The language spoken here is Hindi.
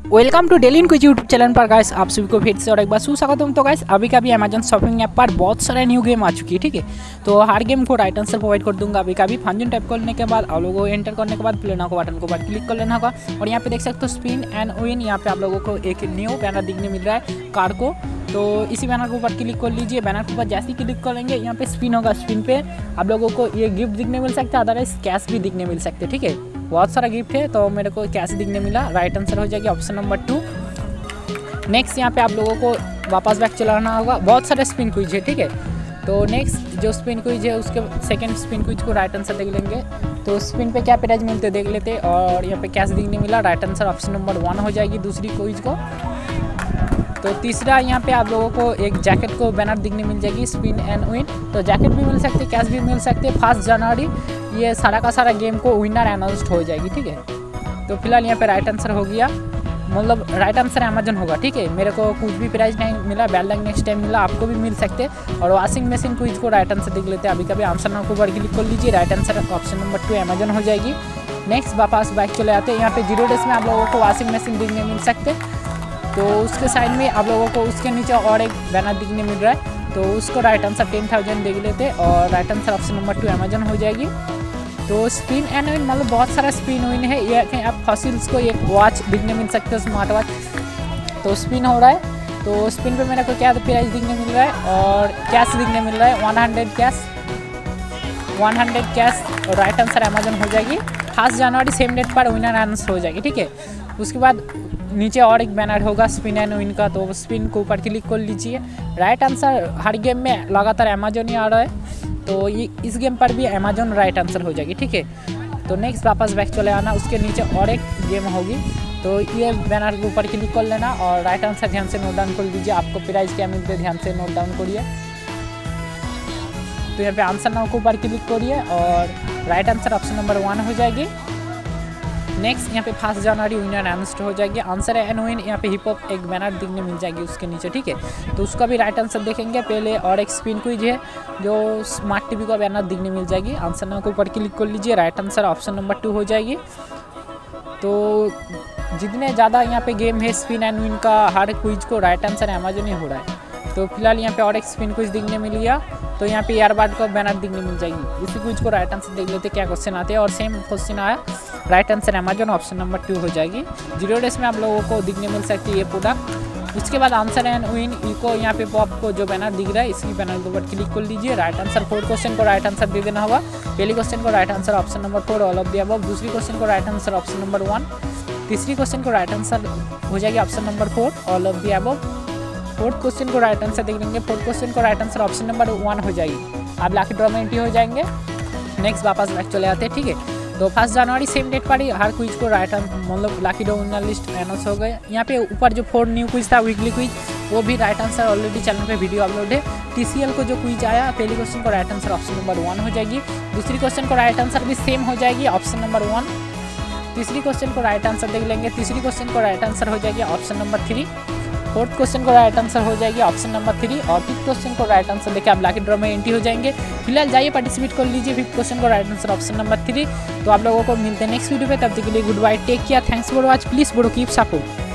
Welcome to daily quiz YouTube channel पर गाइस, आप सभी को फिर से और एक बार सुस्वागतम। तो गाइस अभी का भी अमेजन शॉपिंग ऐप पर बहुत सारे न्यू गेम आ चुकी है, ठीक है। तो हर गेम को राइट आंसर प्रोवाइड कर दूंगा। अभी का भी फंक्शन टाइप करने के बाद आप लोगों को एंटर करने के बाद प्ले नाउ बटन को बाद क्लिक कर लेना होगा। और यहाँ पे देख सकते हो स्पिन एंड विन, यहाँ पे आप लोगों को एक न्यू बैनर दिखने मिल रहा है कार को। तो इसी बैनर के ऊपर क्लिक कर लीजिए। बैनर के ऊपर जैसे ही क्लिक करेंगे यहाँ पे स्पिन होगा। स्पिन पे आप लोगों को ये गिफ्ट दिखने मिल सकता है, अदरवाइज कैश भी दिखने मिल सकते हैं, ठीक है। बहुत सारा गिफ्ट है, तो मेरे को कैश दिखने मिला। राइट आंसर हो जाएगी ऑप्शन नंबर 2। नेक्स्ट यहाँ पे आप लोगों को वापस बैक चलाना होगा। बहुत सारे स्पिन क्विज है, ठीक है। तो नेक्स्ट जो स्पिन क्विज है उसके सेकंड स्पिन क्विज को राइट आंसर देख लेंगे। तो स्पिन पे क्या प्राइज मिलते देख लेते। और यहाँ पे कैश दिखने मिला। राइट आंसर ऑप्शन नंबर 1 हो जाएगी दूसरी क्विज को। तो तीसरा यहाँ पे आप लोगों को एक जैकेट को बैनर दिखने मिल जाएगी, स्पिन एंड विन। तो जैकेट भी मिल सकते, कैश भी मिल सकते। 1 जनवरी ये सारा का सारा गेम को विनर अनाउंस्ड हो जाएगी, ठीक है। तो फिलहाल यहाँ पे राइट आंसर हो गया, मतलब राइट आंसर अमेजन होगा, ठीक है। मेरे को कुछ भी प्राइज नहीं मिला, बैड लक नेक्स्ट टाइम मिला, आपको भी मिल सकते। और वॉशिंग मशीन क्विज को राइट आंसर देख लेते हैं। अभी कभी आंसर ना को ऊपर क्लिक कर लीजिए। Right answer option number 2 Amazon हो जाएगी। नेक्स्ट वापस बैक चले आते हैं। यहाँ पे 0 डेज में आप लोगों को वॉशिंग मशीन देखने मिल सकते। तो उसके साइड में आप लोगों को उसके नीचे और एक बैनर दिखने मिल रहा है, तो उसको राइट आंसर 10,000 देख लेते। और right answer option number 2 Amazon हो जाएगी। तो स्पिन एंड विन मतलब बहुत सारा स्पिन विन है। ये आप फॉसिल्स को एक वॉच दिखने मिल सकते हैं, स्मार्ट वॉच। तो स्पिन हो रहा है, तो स्पिन पे मेरे को क्या प्राइस दिखने मिल रहा है और कैश दिखने मिल रहा है 100 कैश। और राइट आंसर अमेजन हो जाएगी। 1 जनवरी सेम डेट पर विनर अनाउंस हो जाएगी, ठीक है। उसके बाद नीचे और एक बैनर होगा स्पिन एंड विन का, तो स्पिन को ऊपर क्लिक कर लीजिए। राइट आंसर हर गेम में लगातार अमेजन ही आ रहा है, तो ये इस गेम पर भी अमेजन राइट आंसर हो जाएगी, ठीक है। तो नेक्स्ट वापस बैक चले आना, उसके नीचे और एक गेम होगी। तो ये बैनर के ऊपर क्लिक कर लेना और राइट आंसर ध्यान से नोट डाउन कर लीजिए। आपको प्राइस क्या मिलते हैं ध्यान से नोट डाउन करिए। तो यहाँ पे आंसर नाउ के ऊपर क्लिक करिए और राइट आंसर ऑप्शन नंबर 1 हो जाएगी। नेक्स्ट यहाँ पे 1 जनवरी विनर अनाउंस्ड हो जाएगी। आंसर है एंड विन। यहाँ पे हिप हॉप एक बैनर दिखने मिल जाएगी उसके नीचे, ठीक है। तो उसका भी राइट आंसर देखेंगे पहले। और एक स्पिन क्विज है जो स्मार्ट टीवी का बैनर दिखने मिल जाएगी। आंसर नाउ के ऊपर क्लिक कर लीजिए। राइट आंसर ऑप्शन नंबर 2 हो जाएगी। तो जितने ज़्यादा यहाँ पे गेम है स्पिन एंड विन का, हर क्विज को राइट आंसर अमेजन ही हो रहा है। तो फिलहाल यहाँ पे और एक स्पिन क्विज दिखने मिल गया। तो यहाँ पे ईयरबड का बैनर दिखने मिल जाएगी। इसी क्विज को राइट आंसर देख लेते क्या क्वेश्चन आते हैं। और सेम क्वेश्चन आया, right answer Amazon option number 2 हो जाएगी। 0 डेज में आप लोगों को दिखने मिल सकती है ये प्रोडक्ट। उसके बाद आंसर एंड विन इको यहाँ पे पॉप को जो बैनर दिख रहा है इसकी बैनर के ऊपर क्लिक कर लीजिए। राइट आंसर 4 क्वेश्चन को राइट आंसर दे देना होगा। पहली क्वेश्चन को right answer option number 4 all of the above. दूसरी क्वेश्चन को राइट आंसर ऑप्शन नंबर 1। तीसरी क्वेश्चन को राइट आंसर हो जाएगी option number 4 all of the above. Fourth question को राइट आंसर देख लेंगे। फोर्थ क्वेश्चन को राइट आंसर ऑप्शन नंबर 1 हो जाएगी। आप लकी ड्रॉ में एंट्री हो जाएंगे। नेक्स्ट वापस बैक चले आते हैं, ठीक है। तो 1 जनवरी सेम डेट पर ही हर क्विज को राइट मतलब lucky draw winner list announce हो गए। यहाँ पे ऊपर जो 4 न्यू क्विज था वीकली क्विज, वो भी राइट आंसर ऑलरेडी चैनल पे वीडियो अपलोड है। TCL को जो क्विज आया, पहली क्वेश्चन को राइट आंसर ऑप्शन नंबर 1 हो जाएगी। दूसरी क्वेश्चन को राइट आंसर भी सेम हो जाएगी ऑप्शन नंबर 1। तीसरी क्वेश्चन को राइट आंसर देख लेंगे। तीसरी क्वेश्चन को राइट आंसर हो जाएगी ऑप्शन नंबर 3। फोर्थ क्वेश्चन को राइट आंसर हो जाएगी ऑप्शन नंबर 3। और फिफ्थ क्वेश्चन को राइट आंसर देखिए आप लकी ड्रॉ में एंट्री हो जाएंगे। फिलहाल जाइए पार्टिसिपेट कर लीजिए। फिफ्थ क्वेश्चन को राइट आंसर ऑप्शन नंबर 3। तो आप लोगों को मिलते हैं नेक्स्ट वीडियो पे। तब तक के लिए good bye, take care, thanks for watch. Please bro keep support.